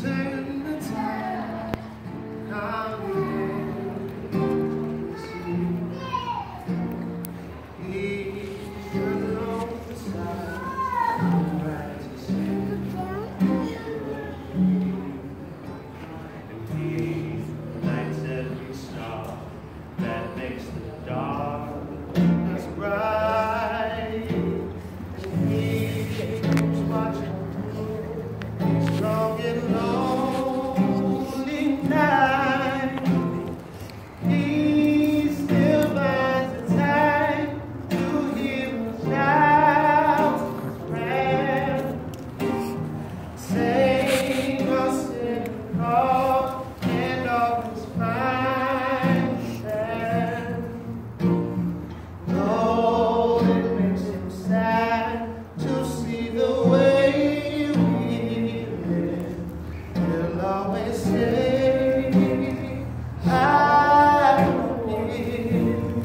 turn the tide, come in, see. He alone beside, right to see. And he lights every star that makes the dark as bright. And he keeps watching. Strong and lonely night, he still finds the time to hear a child's prayer, sing or sing, call, and always find there. Though it makes him sad to see the way always say, I love him.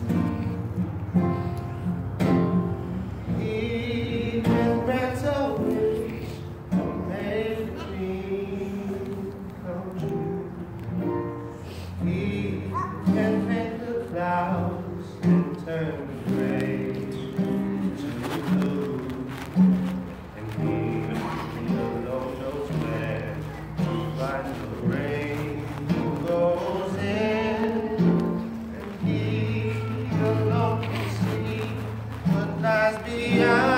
He can grant a wish, make a dream come true. He can paint the clouds and turn the gray to blue. And he alone knows where the rain goes in, and he alone can see what lies beyond.